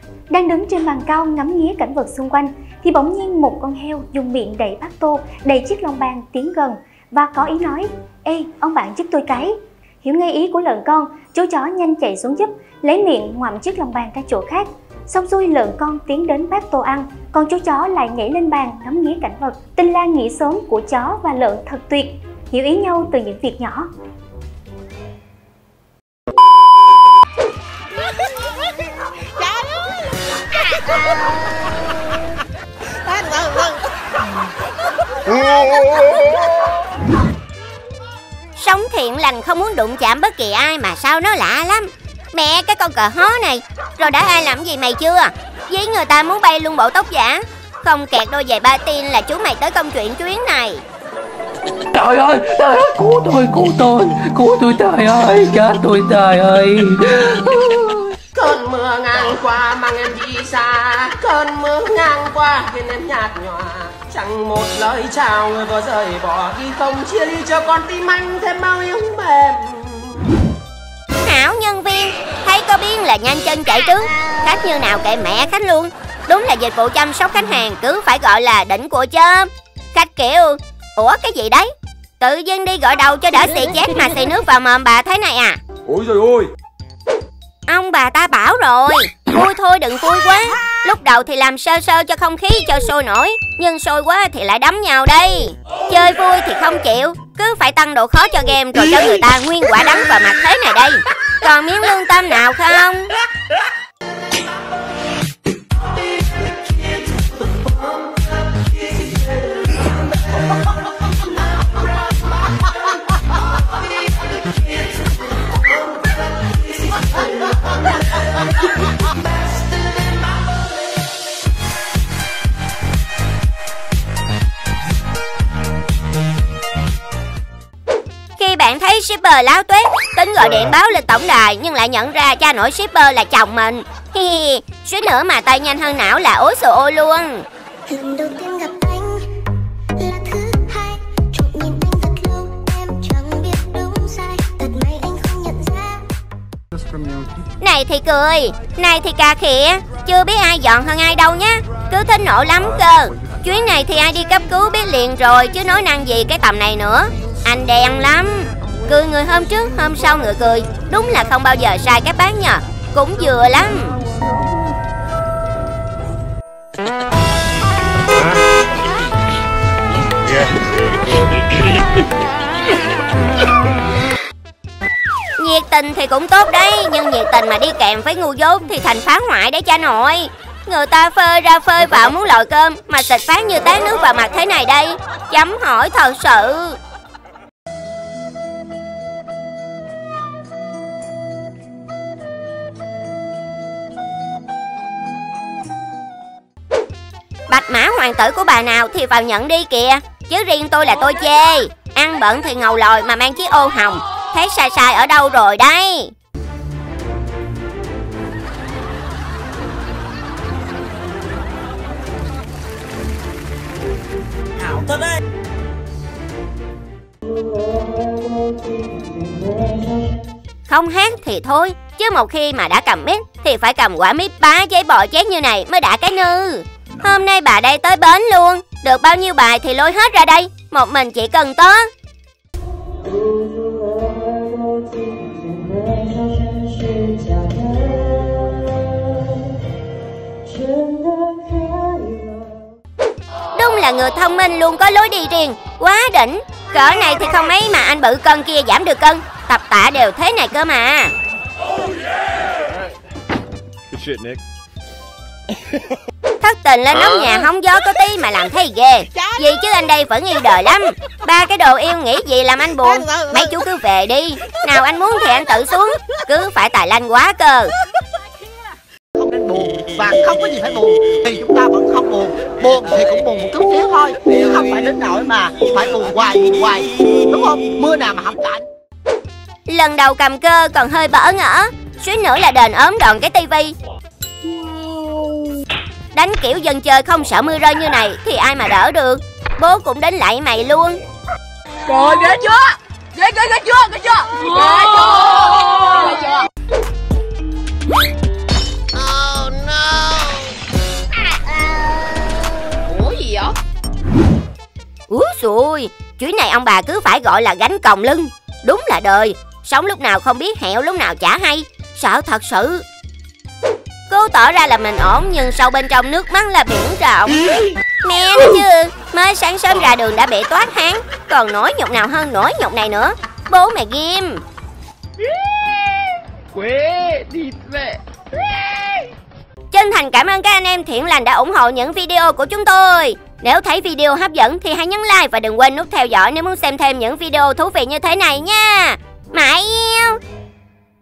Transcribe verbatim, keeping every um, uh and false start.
Đang đứng trên bàn cao ngắm nghía cảnh vật xung quanh thì bỗng nhiên một con heo dùng miệng đẩy bát tô đầy chiếc lông ban tiến gần và có ý nói: "Ê, ông bạn giúp tôi cái." Hiểu ngay ý của lợn con, chú chó nhanh chạy xuống giúp, lấy miệng ngoạm chiếc lông ban ra chỗ khác. Xong xuôi lợn con tiến đến bát tô ăn, còn chú chó lại nhảy lên bàn ngắm nghía cảnh vật. Tinh la nghĩ sớm của chó và lợn thật tuyệt, hiểu ý nhau từ những việc nhỏ. Sống thiện lành không muốn đụng chạm bất kỳ ai mà sao nó lạ lắm. Mẹ, cái con cờ hó này, rồi đã ai làm gì mày chưa? Với người ta muốn bay luôn bộ tóc giả. Không kẹt đôi giày ba tin là chú mày tới công chuyện chuyến này. Trời ơi, trời ơi, cứu tôi, cứu tôi, cứu tôi, trời ơi, chết tôi, trời ơi. Cơn mưa ngang qua mang em đi xa, cơn mưa ngang qua khiến em nhạt nhòa. Chẳng một lời chào người vừa rời bỏ đi, không chia ly cho con tim anh thêm bao nhiêu mềm. Hảo nhân viên, thấy có biến là nhanh chân chạy trước. Khách như nào kệ mẹ khách luôn. Đúng là dịch vụ chăm sóc khách hàng cứ phải gọi là đỉnh của chớm. Khách kiểu: "Ủa cái gì đấy?" Tự dưng đi gọi đầu cho đỡ xì chét mà xì nước vào mồm bà thế này à? Ôi trời ơi, ông bà ta bảo rồi, vui thôi đừng vui quá. Lúc đầu thì làm sơ sơ cho không khí cho sôi nổi, nhưng sôi quá thì lại đấm nhau đây. Chơi vui thì không chịu, cứ phải tăng độ khó cho game rồi cho người ta nguyên quả đắng vào mặt thế này đây. Còn miếng lương tâm nào không? Khi bạn thấy shipper láo tuét, tính gọi điện báo lên tổng đài nhưng lại nhận ra cha nội shipper là chồng mình. Hi hi, suýt nữa mà tay nhanh hơn não là ối xồ ô luôn. Lần đầu tiên gặp anh là thứ hai, trộm nhìn anh thật lâu, em chẳng biết đúng sai, thật may anh không nhận ra. Này thì cười, này thì cà khịa, chưa biết ai dọn hơn ai đâu nhá. Cứ thích nộ lắm cơ. Chuyến này thì ai đi cấp cứu biết liền rồi, chứ nói năng gì cái tầm này nữa. Anh đen lắm. Cười người hôm trước, hôm sau người cười. Đúng là không bao giờ sai các bác nhờ. Cũng vừa lắm. Nhiệt tình thì cũng tốt đấy, nhưng nhiệt tình mà đi kèm với ngu dốt thì thành phá hoại đấy cha nội. Người ta phơi ra phơi vào muốn lòi cơm mà xịt phát như tát nước vào mặt thế này đây. Chấm hỏi thật sự. Bạch mã hoàng tử của bà nào thì vào nhận đi kìa. Chứ riêng tôi là tôi chê. Ăn bận thì ngầu lòi mà mang chiếc ô hồng. Thấy sai sai ở đâu rồi đây? Hảo thật đấy. Không hát thì thôi, chứ một khi mà đã cầm mic thì phải cầm quả mic bá giấy bò chét như này mới đã cái nư. Hôm nay bà đây tới bến luôn. Được bao nhiêu bài thì lôi hết ra đây. Một mình chỉ cần tớ. Đúng là người thông minh luôn có lối đi riêng. Quá đỉnh. Cỡ này thì không mấy mà anh bự cân kia giảm được cân. Tập tạ đều thế này cơ mà. good shit, Nick. Thất tình lên nóc nhà hóng gió có tí mà làm thấy ghê. Vì chứ anh đây vẫn yêu đời lắm. Ba cái đồ yêu nghĩ gì làm anh buồn. Mấy chú cứ về đi. Nào anh muốn thì anh tự xuống. Cứ phải tài lanh quá cơ. Không nên buồn và không có gì phải buồn thì chúng ta vẫn không buồn. Buồn thì cũng buồn một chút xíu thôi, chứ không phải đến nỗi mà phải buồn hoài buồn hoài, đúng không? Mưa nào mà hỏng cảnh. Lần đầu cầm cơ còn hơi bỡ ngỡ, suýt nữa là đền ốm đòn cái tivi. Đánh kiểu dân chơi không sợ mưa rơi như này thì ai mà đỡ được. Bố cũng đến lạy mày luôn. Rồi ghê chưa? Ghê ghê ghê chưa? Ghê chưa? Ghê chưa? Ghê chưa? Oh no. xùi, chuyến này ông bà cứ phải gọi là gánh còng lưng. Đúng là đời, sống lúc nào không biết hẹo lúc nào chả hay. Sợ thật sự. Cố tỏ ra là mình ổn nhưng sâu bên trong nước mắt là biển rộng. Mẹ nó chứ, mới sáng sớm ra đường đã bị toát hán, còn nỗi nhục nào hơn nỗi nhục này nữa. Bố mẹ ghim. Quê, đi mẹ. Chân thành cảm ơn các anh em thiện lành đã ủng hộ những video của chúng tôi. Nếu thấy video hấp dẫn thì hãy nhấn like và đừng quên nút theo dõi nếu muốn xem thêm những video thú vị như thế này nha. Mãi yêu.